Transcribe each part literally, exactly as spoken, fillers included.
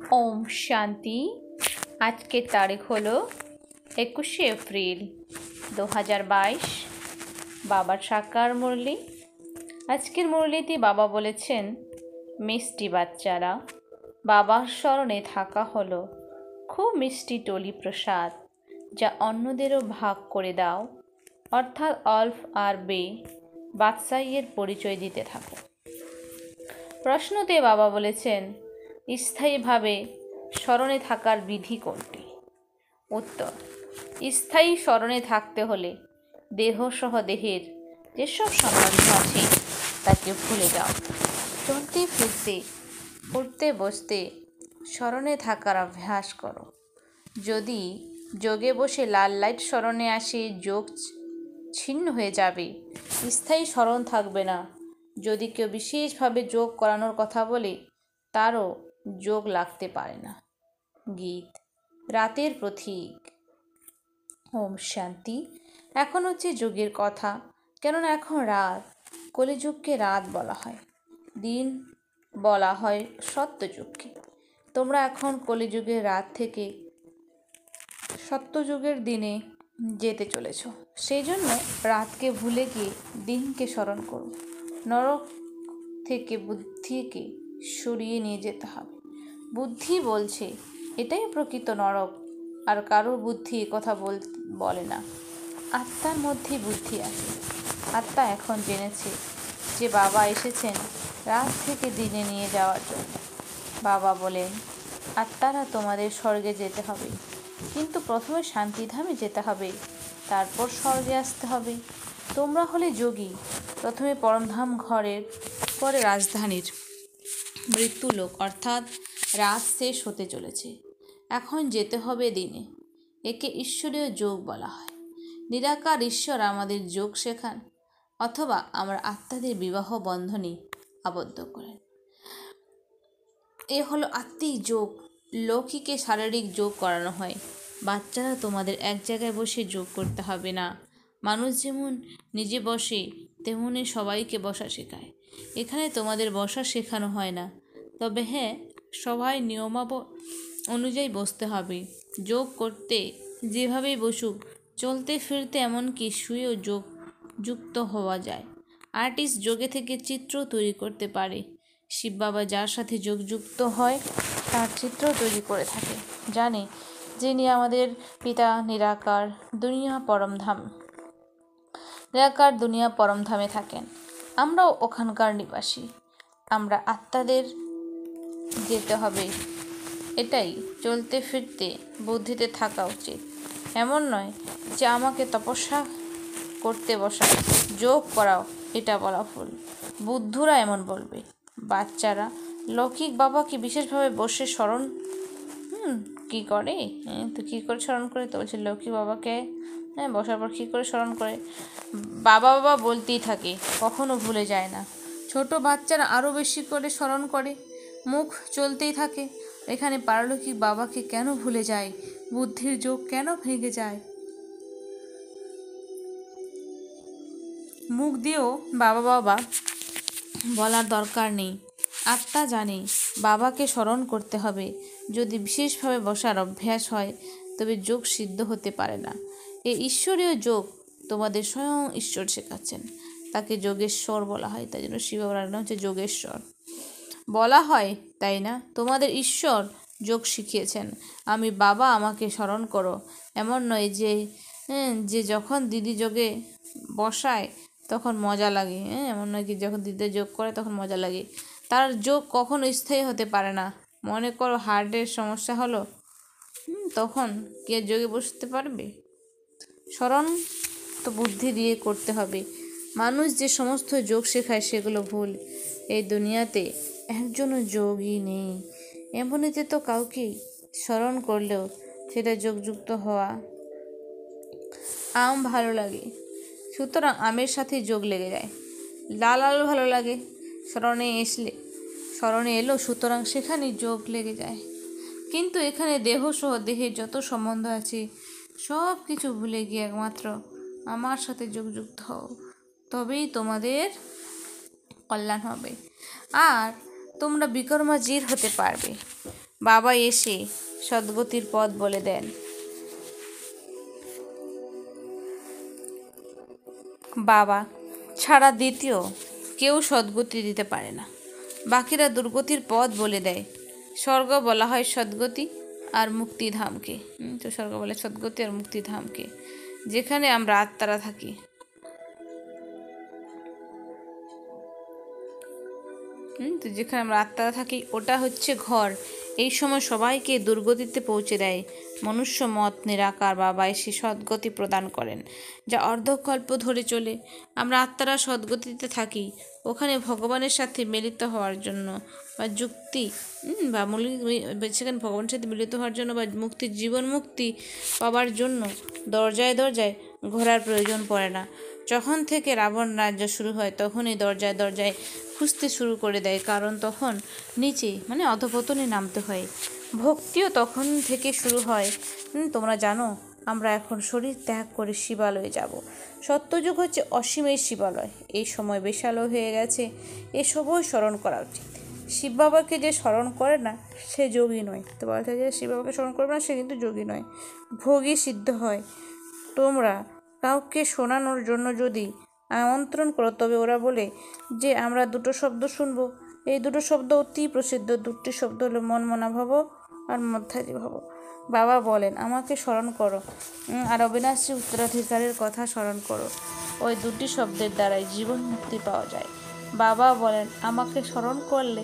ओम शांति। आज के तारीख हलो একুশে এপ্রিল দু হাজার বাইশ। বাবার সাকার মুরলি। আজকের মুরলিতে বাবা বলেছেন, মিষ্টি বাচ্চারা, বাবার স্মরণে থাকা হলো খুব মিষ্টি টলি প্রসাদ, যা অন্যদেরও ভাগ করে দাও, অর্থাৎ অল্প আর বে বাদশাহের পরিচয় দিতে থাকো। প্রশ্নতে বাবা বলেছেন, স্থায়ীভাবে স্মরণে থাকার বিধি কোনটি? উত্তর, স্থায়ী স্মরণে থাকতে হলে দেহসহ দেহের যেসব সম্বন্ধ আছে তাকে ভুলে যাও। চলতে ফিরতে উঠতে বসতে স্মরণে থাকার অভ্যাস করো। যদি যোগে বসে লাল লাইট স্মরণে আসে, যোগ ছিন্ন হয়ে যাবে, স্থায়ী স্মরণ থাকবে না। যদি কেউ বিশেষভাবে যোগ করানোর কথা বলে, তারও যোগ লাগতে পারে না। গীত রাতের প্রতীক। ওম শান্তি। এখন হচ্ছে যোগের কথা, কেননা এখন রাত। কলিযুগকে রাত বলা হয়, দিন বলা হয় সত্যযুগকে। তোমরা এখন কলিযুগের রাত থেকে সত্যযুগের দিনে যেতে চলেছ। সেই জন্য রাতকে ভুলে গিয়ে দিনকে স্মরণ করো। নরক থেকে বুদ্ধিকে সরিয়ে নিয়ে যেতে হবে। বুদ্ধি বলছে এটাই প্রকৃত নরক, আর কারো বুদ্ধি কথা বল বলে না। আত্মার মধ্যে বুদ্ধি আছে। আত্মা এখন জেনেছে যে বাবা এসেছেন রাত থেকে দিনে নিয়ে যাওয়ার জন্য। বাবা বলেন, আত্মারা তোমাদের স্বর্গে যেতে হবে, কিন্তু প্রথমে শান্তিধামে যেতে হবে, তারপর স্বর্গে আসতে হবে। তোমরা হলে যোগী, প্রথমে পরমধাম ঘরের, পরে রাজধানীর মৃত্যুলোক, অর্থাৎ রাত শেষ হতে চলেছে। এখন যেতে হবে দিনে। একে ঈশ্বরীয় যোগ বলা হয়। নিরাকার ঈশ্বর আমাদের যোগ শেখান, অথবা আমরা আত্মাদের বিবাহ বন্ধনে আবদ্ধ করেন। এ হলো আত্মিক যোগ। লৌকিকে শারীরিক যোগ করানো হয়। বাচ্চারা, তোমাদের এক জায়গায় বসে যোগ করতে হবে না। মানুষ যেমন নিজে বসে, তেমনি সবাইকে বসা শেখায়। এখানে তোমাদের বসা শেখানো হয় না, তবে হ্যাঁ, সবাই নিয়মাব অনুযায়ী বসতে হবে। যোগ করতে যেভাবেই বসুক, চলতে ফিরতে এমনকি শুয়েও যোগ যুক্ত হওয়া যায়। আর্টিস্ট যোগে থেকে চিত্র তৈরি করতে পারে। শিব বাবা যার সাথে যোগ যুক্ত হয়, তার চিত্র তৈরি করে থাকে। জানে যিনি আমাদের পিতা নিরাকার দুনিয়া পরমধাম নিরাকার দুনিয়া পরমধামে থাকেন। আমরাও ওখানকার নিবাসী। আমরা আত্মাদের যেতে হবে, এটাই চলতে ফিরতে বুদ্ধিতে থাকা উচিত। এমন নয় যে আমাকে তপস্যা করতে বসাও, যোগ করাও, এটা বলা ভুল। বুদ্ধরা এমন বলবে। বাচ্চারা লৌকিক বাবাকে বিশেষভাবে বসে স্মরণ হুম কী করে হ্যাঁ তো কী করে স্মরণ করে? তো বলছে লৌকিক বাবাকে হ্যাঁ বসার পর কী করে স্মরণ করে? বাবা বাবা বলতেই থাকে, কখনো ভুলে যায় না। ছোট বাচ্চারা আরও বেশি করে স্মরণ করে, মুখ চলতেই থাকে। এখানে পারলৌকিক বাবাকে কেন ভুলে যায়? বুদ্ধির যোগ কেন ভেঙে যায়? মুখ দিয়েও বাবা বাবা বলার দরকার নেই। আত্মা জানে বাবাকে স্মরণ করতে হবে। যদি বিশেষভাবে বসার অভ্যাস হয়, তবে যোগ সিদ্ধ হতে পারে না। এই ঈশ্বরীয় যোগ তোমাদের স্বয়ং ঈশ্বর শেখাচ্ছেন। তাকে যোগেশ্বর বলা হয়, তাই জন্য শিব বাবার নাম হচ্ছে যোগেশ্বর বলা হয়, তাই না? তোমাদের ঈশ্বর যোগ শিখিয়েছেন। আমি বাবা, আমাকে স্মরণ করো। এমন নয় যে যে যখন দিদি যোগে বসায় তখন মজা লাগে, হ্যাঁ এমন নয় কি যখন দিদি যোগ করে তখন মজা লাগে। তার যোগ কখনো স্থায়ী হতে পারে না। মনে করো হার্টের সমস্যা হলো, তখন কে যোগে বসতে পারবে? স্মরণ তো বুদ্ধি দিয়ে করতে হবে। মানুষ যে সমস্ত যোগ শেখায় সেগুলো ভুল। এই দুনিয়াতে একজনও যোগই নেই। এমনিতে তো কাউকে স্মরণ করলেও সেটা যোগযুক্ত হওয়া। আম ভালো লাগে, সুতরাং আমের সাথে যোগ লেগে যায়। লাল আলু ভালো লাগে, স্মরণে এসলে স্মরণে এলো, সুতরাং সেখানে যোগ লেগে যায়। কিন্তু এখানে দেহসহ দেহের যত সম্বন্ধ আছে সব কিছু ভুলে গিয়ে একমাত্র আমার সাথে যোগযুক্ত হও, তবেই তোমাদের কল্যাণ হবে। আর তোমরা বিকর্মা জির হতে পারবে। বাবা এসে সদ্গতির পথ বলে দেন। বাবা ছাড়া দ্বিতীয় কেউ সদ্গতি দিতে পারে না, বাকিরা দুর্গতির পথ বলে দেয়। স্বর্গ বলা হয় সদ্গতি আর মুক্তিধামকে। তো স্বর্গ বলে সদ্গতি আর মুক্তিধামকে, যেখানে আমরা আত্মারা থাকি। হুম তো যেখানে আমরা আত্মারা থাকি ওটা হচ্ছে ঘর। এই সময় সবাইকে দুর্গতিতে পৌঁছে দেয়। মনুষ্য মত নিরাকার বাবা এসে সদ্গতি প্রদান করেন, যা অর্ধকল্প ধরে চলে। আমরা আত্মারা সদ্গতিতে থাকি, ওখানে ভগবানের সাথে মিলিত হওয়ার জন্য বা যুক্তি বা সেখানে ভগবানের সাথে মিলিত হওয়ার জন্য বা মুক্তি, জীবন মুক্তি পাওয়ার জন্য দরজায় দরজায় ঘোরার প্রয়োজন পড়ে না। যখন থেকে রাবণ রাজ্য শুরু হয় তখনই দরজায় দরজায় খুঁজতে শুরু করে দেয়, কারণ তখন নিচে মানে অধপতনে নামতে হয়। ভক্তিও তখন থেকে শুরু হয়। তোমরা জানো আমরা এখন শরীর ত্যাগ করে শিবালয়ে যাব। সত্যযুগ হচ্ছে অসীমের শিবালয়, এই সময় বিশালও হয়ে গেছে, এসবও স্মরণ করা উচিত। শিব বাবাকে যে স্মরণ করে না সে যোগী নয়। তো বলতে যে শিব বাবাকে স্মরণ করবে না সে কিন্তু যোগী নয়, ভোগী সিদ্ধ হয়। তোমরা কাউকে শোনানোর জন্য যদি আমন্ত্রণ করো তবে ওরা বলে যে আমরা দুটো শব্দ শুনবো। এই দুটো শব্দ অতি প্রসিদ্ধ, দুটি শব্দ হলো মনমনা ভব আর মধ্যাজি ভব। বাবা বলেন আমাকে স্মরণ করো আর অবিনাশী উত্তরাধিকারের কথা স্মরণ করো। ওই দুটি শব্দের দ্বারাই জীবন মুক্তি পাওয়া যায়। বাবা বলেন আমাকে স্মরণ করলে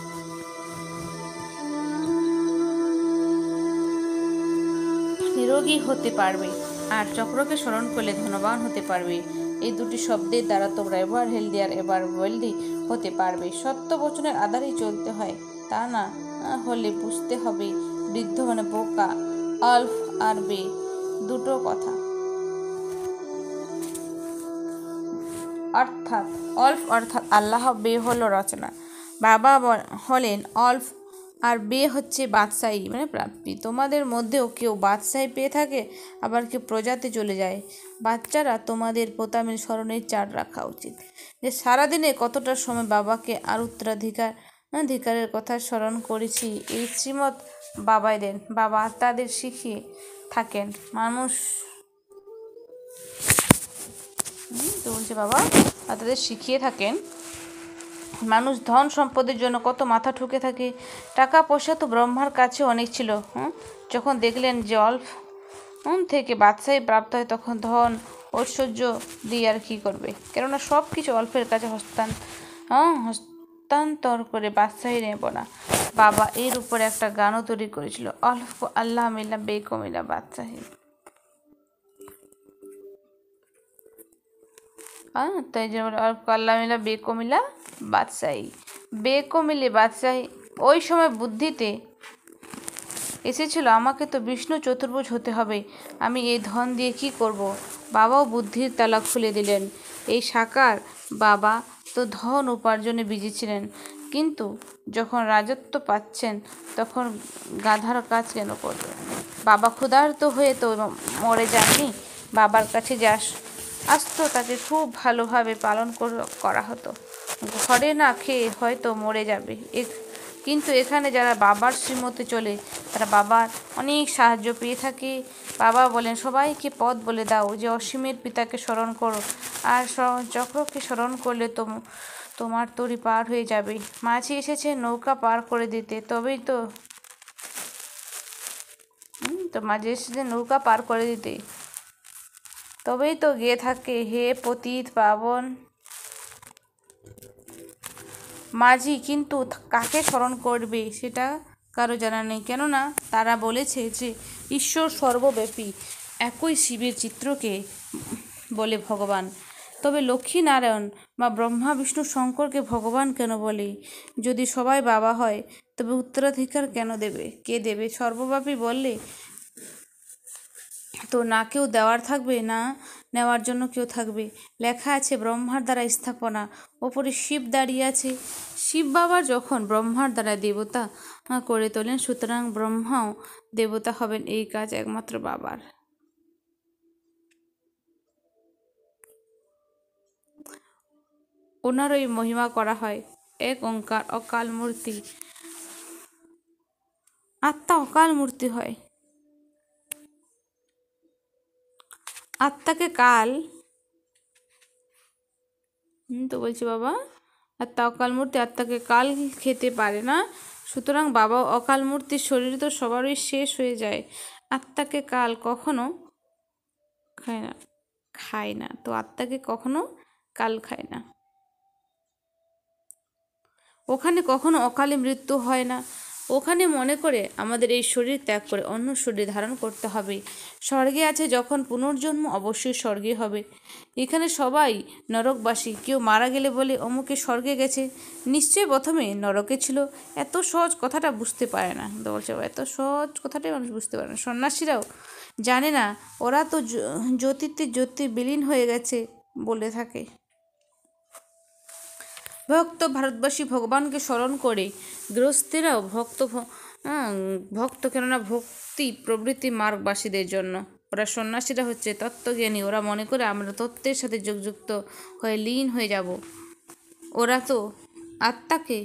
নিরোগী হতে পারবে, আর চক্রকে স্মরণ করলে ধনবান হতে পারবে। এই দুটি শব্দের দ্বারা তোমরা এবার হেলদি আর এবার ওয়েলদি হতে পারবে। সত্য বচনের আধারেই চলতে হয়, তা না হলে বুঝতে হবে বৃদ্ধ মানে বোকা, অল্ফ আর বে দুটো কথা। অর্থাৎ অল্ফ অর্থাৎ আল্লাহ, বে হলো রচনা। বাবা হলেন অল্ফ আর বে হচ্ছে বাদশাহী মানে প্রাপ্তি। তোমাদের মধ্যেও কেউ বাদশাহী পেয়ে থাকে, আবার কেউ প্রজাতে চলে যায়। বাচ্চারা তোমাদের পোতামের স্মরণের চার রাখা উচিত, যে সারাদিনে কতটা সময় বাবাকে আর উত্তরাধিকার অধিকারের কথা স্মরণ করেছি। এই শ্রীমৎ বাবাই দেন। বাবা তাদের শিখিয়ে থাকেন মানুষ তো বলছে বাবা আর তাদের শিখিয়ে থাকেন মানুষ ধন সম্পদের জন্য কত মাথা ঠুকে থাকে। টাকা পয়সা তো ব্রহ্মার কাছে অনেক ছিল। হুম যখন দেখলেন যে অল্প থেকে বাদশাহী প্রাপ্ত হয় তখন ধন ঐশ্বর্য দিয়ে আর কী করবে, কেননা সব কিছু অল্পের কাছে হস্তান হস্তান্তর করে বাদশাহী নেব না। বাবা এর উপরে একটা গানও তৈরি করেছিল, অল্প আল্লাহ মিলা বেকমিলা বাদশাহী। হ্যাঁ তাই জন্য অল্প আল্লাহ মিলা বেকমিলা বাদশাহী, বেকমিলে বাদশাহী। ওই সময় বুদ্ধিতে এসেছিল আমাকে তো বিষ্ণু চতুর্ভুজ হতে হবে, আমি এই ধন দিয়ে কি করব। বাবাও বুদ্ধির তালা খুলে দিলেন। এই সাকার বাবা তো ধন উপার্জনে বিজি ছিলেন, কিন্তু যখন রাজত্ব পাচ্ছেন তখন গাধার কাজ কেন করবে। বাবা ক্ষুধার্ত হয়ে তো মরে যাননি, বাবার কাছে যে আসতো তাকে খুব ভালোভাবে পালন করা হতো। ঘরে না খেয়ে হয়তো মরে যাবে, কিন্তু এখানে যারা বাবার শ্রীমতে চলে তারা বাবার অনেক সাহায্য পেয়ে থাকে। বাবা বলেন সবাইকে পথ বলে দাও, যে অসীমের পিতাকে স্মরণ করো আর চক্রকে স্মরণ করলে তো তোমার তরি পার হয়ে যাবে। মাঝি এসেছে নৌকা পার করে দিতে, তবেই তো তো মাঝি এসেছে নৌকা পার করে দিতে তবেই তো গিয়ে থাকে হে পতিত পাবন মাঝি, কিন্তু কাকে স্মরণ করবে সেটা কারো জানা নেই, কেননা তারা বলেছে যে ঈশ্বর সর্বব্যাপী, একই শিবের চিত্রকে বলে ভগবান। তবে লক্ষ্মী নারায়ণ বা ব্রহ্মা বিষ্ণু শঙ্করকে ভগবান কেন বলে? যদি সবাই বাবা হয় তবে উত্তরাধিকার কেন দেবে? কে দেবে? সর্বব্যাপী বললে তো না কেউ দেওয়ার থাকবে, না নেওয়ার জন্য কেউ থাকবে। লেখা আছে ব্রহ্মার দ্বারা স্থাপনা, ওপরে শিব দাঁড়িয়ে আছে। শিব বাবা যখন ব্রহ্মার দ্বারা দেবতা করে তোলেন, সুতরাং ব্রহ্মাও দেবতা হবেন, এই কাজ একমাত্র বাবার। ওনারই মহিমা করা হয়। এক ওঙ্কার অকাল মূর্তি আত্মা অকাল মূর্তি হয়। আত্মাকে কাল হুম তো বলছি বাবা, আত্মা অকাল মূর্তি, আত্মাকে কাল খেতে পারে না। সুতরাং বাবা, অকাল মূর্তির শরীর তো সবারই শেষ হয়ে যায়, আত্মাকে কাল কখনো খায় না খায় না তো আত্মাকে কখনো কাল খায় না। ওখানে কখনো অকালে মৃত্যু হয় না। ওখানে মনে করে আমাদের এই শরীর ত্যাগ করে অন্য শরীর ধারণ করতে হবে। স্বর্গে আছে যখন পুনর্জন্ম অবশ্যই স্বর্গে হবে। এখানে সবাই নরকবাসী, কেউ মারা গেলে বলে অমুকে স্বর্গে গেছে, নিশ্চয়ই প্রথমে নরকে ছিল। এত সহজ কথাটা বুঝতে পারে না। বলছে এত সহজ কথাটাই মানুষ বুঝতে পারে না। সন্ন্যাসীরাও জানে না, ওরা তো জ্যোতিতে জ্যোতি বিলীন হয়ে গেছে বলে থাকে। ভক্ত ভারতবাসী ভগবানকে স্মরণ করে, গৃহস্থেরাও ভক্ত ভক্ত কেননা ভক্তি প্রবৃত্তি মার্গবাসীদের জন্য। ওরা সন্ন্যাসীরা হচ্ছে তত্ত্বজ্ঞানী, ওরা মনে করে আমরা তত্ত্বের সাথে যোগযুক্ত হয়ে লীন হয়ে যাব। ওরা তো আত্মাকে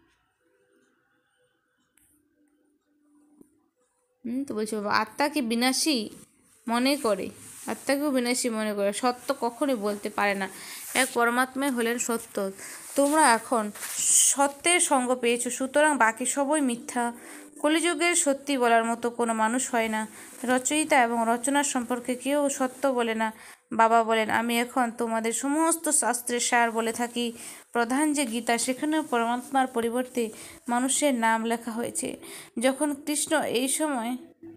হুম তো বলছি বাবা, আত্মাকে বিনাশী মনে করে, আত্মাকেও বিনাশী মনে করে। সত্য কখনোই বলতে পারে না। এক পরমাত্মাই হলেন সত্য। তোমরা এখন সত্যের সঙ্গ পেয়েছো, সুতরাং বাকি সবই মিথ্যা। কলিযুগের সত্যি বলার মতো কোনো মানুষ হয় না। রচয়িতা এবং রচনার সম্পর্কে কেউ সত্য বলে না। বাবা বলেন, আমি এখন তোমাদের সমস্ত শাস্ত্রের সার বলে থাকি। প্রধান যে গীতা, সেখানেও পরমাত্মার পরিবর্তে মানুষের নাম লেখা হয়েছে। যখন কৃষ্ণ এই সময়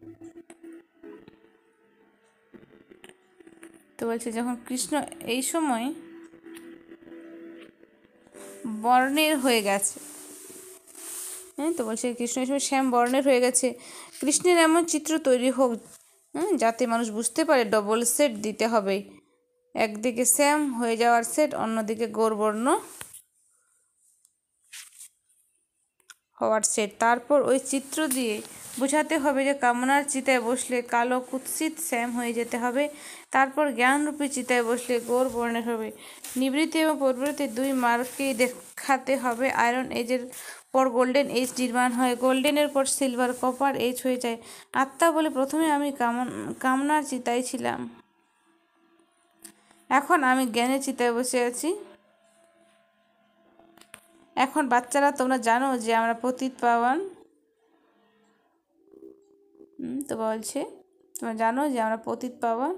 তো বলছে যখন কৃষ্ণ এই সময় বর্ণের হয়ে গেছে, হ্যাঁ তো বলছে কৃষ্ণ এই সময় শ্যাম বর্ণের হয়ে গেছে। কৃষ্ণের এমন চিত্র তৈরি হোক যাতে মানুষ বুঝতে পারে ডবল সেট দিতে হবে। একদিকে শ্যাম হয়ে যাওয়ার সেট, অন্যদিকে গৌরবর্ণ হওয়ার সেট। তারপর ওই চিত্র দিয়ে বোঝাতে হবে যে কামনার চিতায় বসলে কালো কুৎসিত শ্যাম হয়ে যেতে হবে। তারপর জ্ঞানরূপী চিতায় বসলে গৌর বর্ণের হবে। নিবৃত্তি এবং প্রবৃত্তি দুই মার্গকেই দেখাতে হবে। আয়রন এজের পর গোল্ডেন এজ নির্মাণ হয়, গোল্ডেনের পর সিলভার কপার এজ হয়ে যায়। আত্মা বলে, প্রথমে আমি কামন কামনার চিতায় ছিলাম, এখন আমি জ্ঞানের চিতায় বসে আছি। এখন বাচ্চারা, তোমরা জানো যে আমরা পতিত পাবন। তো বলছে তোমরা জানো যে আমরা পতিত পাবন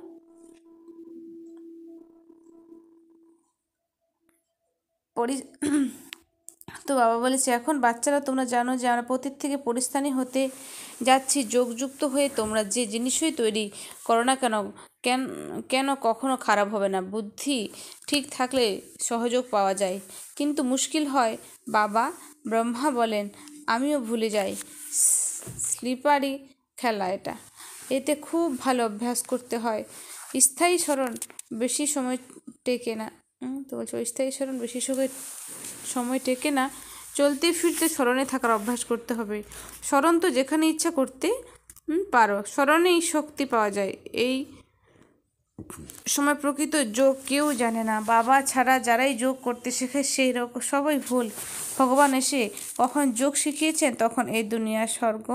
পরি তো বাবা বলেছে, এখন বাচ্চারা তোমরা জানো যে আমরা পতিত থেকে পরিস্থানী হতে যাচ্ছি। যোগযুক্ত হয়ে তোমরা যে জিনিসই তৈরি করো না কেন কেন কেন কখনো খারাপ হবে না। বুদ্ধি ঠিক থাকলে সহযোগ পাওয়া যায়, কিন্তু মুশকিল হয়। বাবা ব্রহ্মা বলেন, আমিও ভুলে যাই। স্লিপারি খেলা এটা, এতে খুব ভালো অভ্যাস করতে হয়। স্থায়ী স্মরণ বেশি সময় টেকে না। তো বলছো স্থায়ী স্মরণ বেশি সময় সময় টেকে না। চলতে ফিরতে স্মরণে থাকার অভ্যাস করতে হবে। স্মরণ তো যেখানে ইচ্ছা করতে পারো, স্মরণেই শক্তি পাওয়া যায়। এই সময় প্রকৃত যোগ কেউ জানে না। বাবা ছাড়া যারাই যোগ করতে শেখে সেই রকম সবই ভুল। ভগবান এসে কখন যোগ শিখিয়েছেন তখন এই দুনিয়া স্বর্গ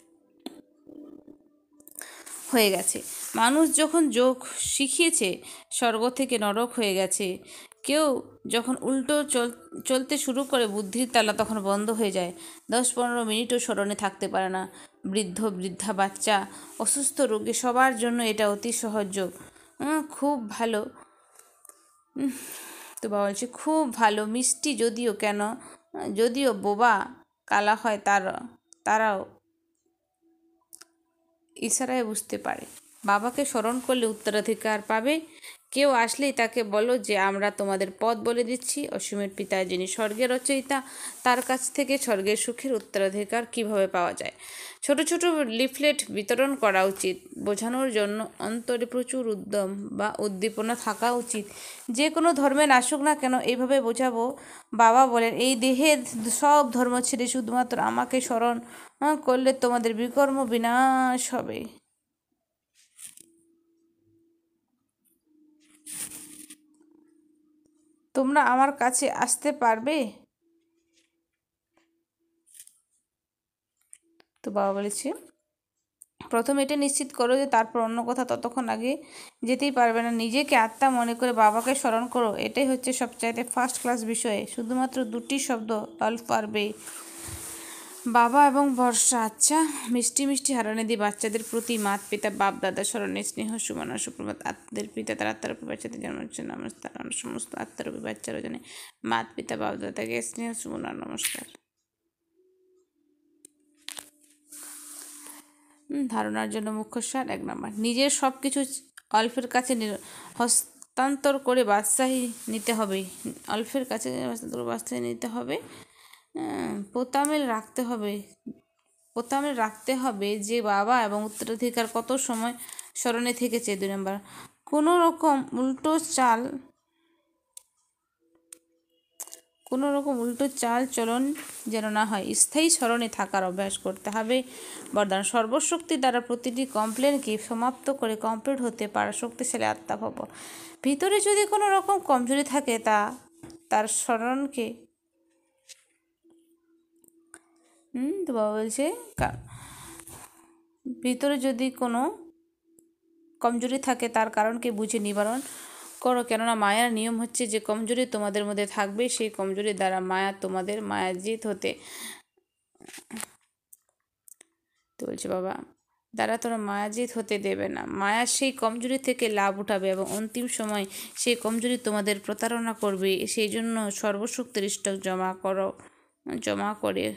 হয়ে গেছে। মানুষ যখন যোগ শিখিয়েছে স্বর্গ থেকে নরক হয়ে গেছে। কেউ যখন উল্টো চল চলতে শুরু করে বুদ্ধির তালা তখন বন্ধ হয়ে যায়। দশ পনেরো মিনিটও স্মরণে থাকতে পারে না। বৃদ্ধ বৃদ্ধা, বাচ্চা, অসুস্থ রোগী সবার জন্য এটা অতি সহজ যোগ। খুব ভালো। তো বাবা বলছে খুব ভালো মিষ্টি, যদিও কেন যদিও বোবা কালা হয়, তার তারাও ইশারায় বুঝতে পারে। বাবাকে স্মরণ করলে উত্তরাধিকার পাবে। কেউ আসলেই তাকে বলো যে আমরা তোমাদের পথ বলে দিচ্ছি। অসীমের পিতা যিনি স্বর্গের রচয়িতা, তার কাছ থেকে স্বর্গের সুখের উত্তরাধিকার কিভাবে পাওয়া যায়। ছোট ছোট লিফলেট বিতরণ করা উচিত, বোঝানোর জন্য অন্তরে প্রচুর উদ্যম বা উদ্দীপনা থাকা উচিত। যে কোনো ধর্মের আসুক না কেন এইভাবে বোঝাবো। বাবা বলেন, এই দেহের সব ধর্ম ছেড়ে শুধুমাত্র আমাকে স্মরণ করলে তোমাদের বিকর্ম বিনাশ হবে। তোমরা আমার কাছে আসতে পারবে। তো বাবা বলেছে, প্রথম এটা নিশ্চিত করো যে তারপর অন্য কথা ততক্ষণ আগে যেতেই পারবে না। নিজেকে আত্মা মনে করে বাবাকে স্মরণ করো, এটাই হচ্ছে সবচাইতে ফার্স্ট ক্লাস বিষয়। শুধুমাত্র দুটি শব্দ অল্প পারবে, বাবা এবং ভরসা। আচ্ছা, মিষ্টি মিষ্টি হারানিদি বাচ্চাদের প্রতি মাত পিতা বাপ দাদা স্মরণে স্নেহ সুমন সুপ্রভাত। আত্মাদের পিতা তার আত্মারূপী বাচ্চাদের জন্মের জন্য নমস্কার। সমস্ত আত্মারূপী বাচ্চারা জানে মাত পিতা বাপ দাদাকে স্নেহ সুমন নমস্কার। ধারণার জন্য মুখ্য সার এক নম্বর, নিজের সব কিছু অল্পের কাছে হস্তান্তর করে বাদশাহী নিতে হবে। অল্পের কাছে হস্তান্তর করে বাদশাহী নিতে হবে। পোতামেল রাখতে হবে পোতামেল রাখতে হবে যে বাবা এবং উত্তরাধিকার কত সময় স্মরণে থেকেছে। দুই নম্বর, কোনো রকম উল্টো চাল কোনো রকম উল্টো চাল চলন যেন না হয়, স্থায়ী স্মরণে থাকার অভ্যাস করতে হবে। বরদান, সর্বশক্তি দ্বারা প্রতিটি কমপ্লেনকে সমাপ্ত করে কমপ্লিট হতে পারা শক্তিশালী আত্মা ভব। ভিতরে যদি কোনো রকম কমজোরি থাকে তা তার স্মরণকে হুম তো বাবা বলছে, ভিতরে যদি কোনো কমজোরি থাকে তার কারণকে বুঝে নিবারণ করো, কেননা মায়ার নিয়ম হচ্ছে যে কমজোরি তোমাদের মধ্যে থাকবে, সেই কমজোরির দ্বারা মায়া তোমাদের মায়াজিত হতে তো বলছে বাবা দ্বারা তোরা মায়াজিত হতে দেবে না। মায়া সেই কমজোরি থেকে লাভ উঠাবে এবং অন্তিম সময় সেই কমজোরি তোমাদের প্রতারণা করবে। সেই জন্য সর্বশক্তির স্টক জমা করো জমা করে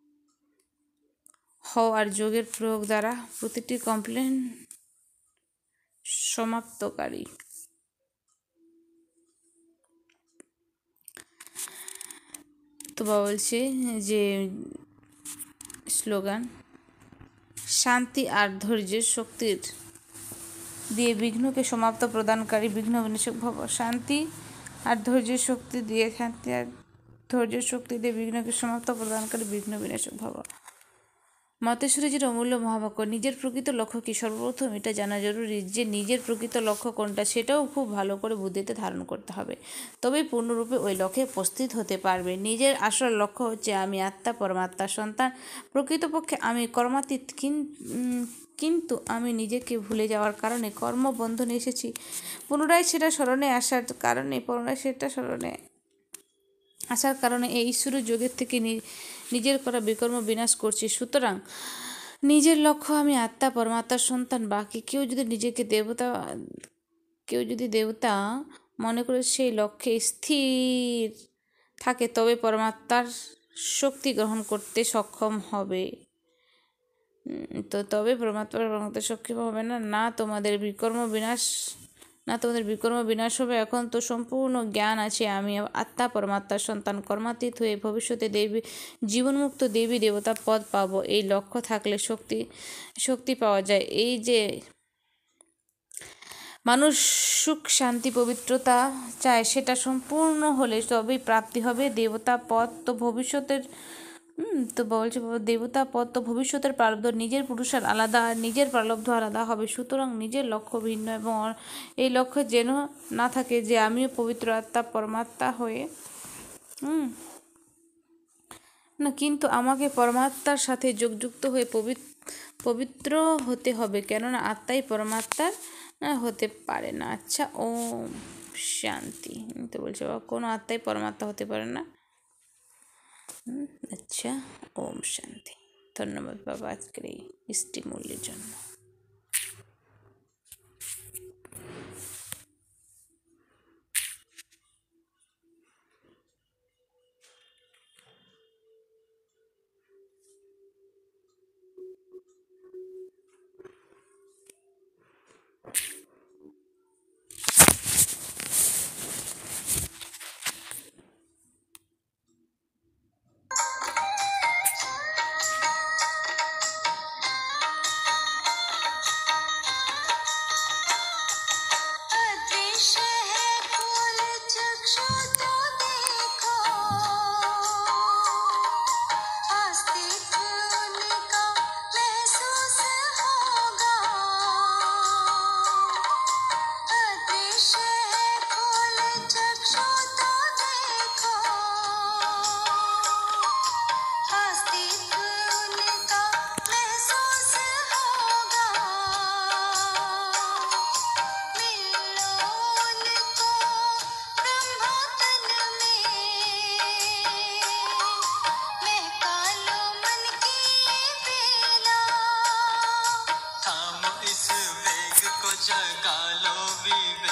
হও আর যোগের প্রয়োগ দ্বারা প্রতিটি কমপ্লেন সমাপ্তকারী। তো বাবা বলছে যে স্লোগান, শান্তি আর ধৈর্যের শক্তির দিয়ে বিঘ্নকে সমাপ্ত প্রদানকারী বিঘ্ন বিনাশক ভব। শান্তি আর ধৈর্যের শক্তি দিয়ে শান্তি আর ধৈর্যের শক্তি দিয়ে বিঘ্নকে সমাপ্ত প্রদানকারী বিঘ্ন বিনাশক ভব। মতেশ্বরীজির অমূল্য মহাবাক্য, নিজের প্রকৃত লক্ষ্য কি? সর্বপ্রথম এটা জানা জরুরি যে নিজের প্রকৃত লক্ষ্য কোনটা, সেটাও খুব ভালো করে বুদ্ধিতে ধারণ করতে হবে, তবেই পূর্ণরূপে ওই লক্ষ্যে উপস্থিত হতে পারবে। নিজের আসল লক্ষ্য হচ্ছে আমি আত্মা, পরমাত্মার সন্তান, প্রকৃতপক্ষে আমি কর্মাতীত, কিন্তু আমি নিজেকে ভুলে যাওয়ার কারণে কর্মবন্ধনে এসেছি। পুনরায় সেটা স্মরণে আসার কারণে পুনরায় সেটা স্মরণে আসার কারণে এই ঈশ্বরের যোগের থেকে নিজের করা বিকর্ম বিনাশ করছি। সুতরাং নিজের লক্ষ্য আমি আত্মা, পরমাত্মার সন্তান। বাকি কেউ যদি নিজেকে দেবতা কেউ যদি দেবতা মনে করে সেই লক্ষ্যে স্থির থাকে, তবে পরমাত্মার শক্তি গ্রহণ করতে সক্ষম হবে। তো তবে পরমাত্মার পরমাত্মার সক্ষম হবে না না তোমাদের বিকর্ম বিনাশ না তোমাদের বিকর্ম বিনাশ হবে। এখন তো সম্পূর্ণ জ্ঞান আছে আমি আত্মা, পরমাত্মার সন্তান, কর্মাতীত হয়ে ভবিষ্যতে দেবী জীবনমুক্ত দেবী দেবতা পদ পাবো। এই লক্ষ্য থাকলে শক্তি শক্তি পাওয়া যায়। এই যে মানুষ সুখ, শান্তি, পবিত্রতা চায়, সেটা সম্পূর্ণ হলে তবেই প্রাপ্তি হবে দেবতা পদ। তো ভবিষ্যতের হুম তো বলছে দেবতা পদ তো ভবিষ্যতের প্রারব্ধ, নিজের পুরুষার আলাদা আর নিজের প্রারব্ধ আলাদা হবে। সুতরাং নিজের লক্ষ্য ভিন্ন এবং এই লক্ষ্য যেন না থাকে যে আমিও পবিত্র আত্মা, পরমাত্মা হয়ে হুম না, কিন্তু আমাকে পরমাত্মার সাথে যোগযুক্ত হয়ে পবিত্র হতে হবে, কেননা আত্মাই পরমাত্মার হতে পারে না। আচ্ছা, ওম শান্তি। তো বলছে বাবা কোনো আত্মাই পরমাত্মা হতে পারে না। আচ্ছা, ওম শান্তি। ধন্যবাদ বাবা আজকের এই মিষ্টি মূল্যের জন্য।